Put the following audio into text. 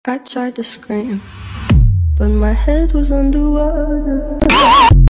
I tried to scream, but my head was underwater.